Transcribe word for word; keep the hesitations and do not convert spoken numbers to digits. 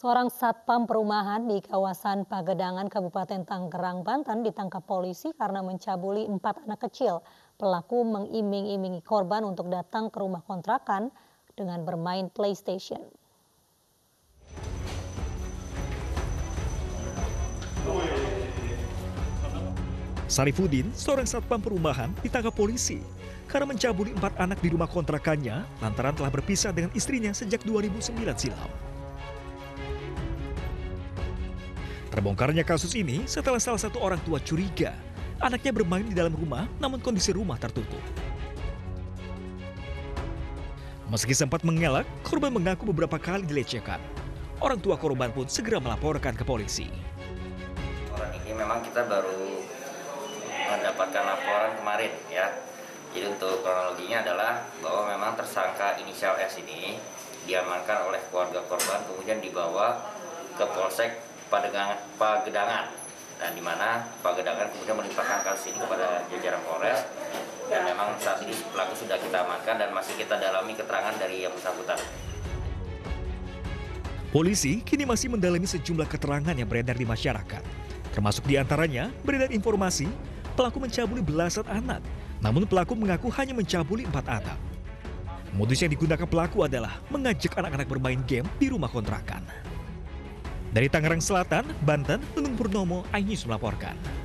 Seorang satpam perumahan di kawasan Pagedangan, Kabupaten Tangerang, Banten ditangkap polisi karena mencabuli empat anak kecil. Pelaku mengiming-imingi korban untuk datang ke rumah kontrakan dengan bermain PlayStation. Sarifudin, seorang satpam perumahan, ditangkap polisi karena mencabuli empat anak di rumah kontrakannya lantaran telah berpisah dengan istrinya sejak dua ribu sembilan silam. Terbongkarnya kasus ini setelah salah satu orang tua curiga anaknya bermain di dalam rumah namun kondisi rumah tertutup. Meski sempat mengelak, korban mengaku beberapa kali dilecehkan. Orang tua korban pun segera melaporkan ke polisi. Orang ini memang kita baru mendapatkan laporan kemarin ya. Jadi untuk kronologinya adalah bahwa memang tersangka inisial S ini diamankan oleh keluarga korban kemudian dibawa ke Polsek Pagedangan, Pagedangan, dan di mana Pagedangan kemudian melimpahkan kasus ini kepada jajaran Polres, dan memang saat ini pelaku sudah kita amankan dan masih kita dalami keterangan dari yang bersangkutan. Polisi kini masih mendalami sejumlah keterangan yang beredar di masyarakat, termasuk diantaranya beredar informasi pelaku mencabuli belasan anak, namun pelaku mengaku hanya mencabuli empat anak. Modus yang digunakan pelaku adalah mengajak anak-anak bermain game di rumah kontrakan. Dari Tangerang Selatan, Banten, Nunung Purnomo, iNews melaporkan.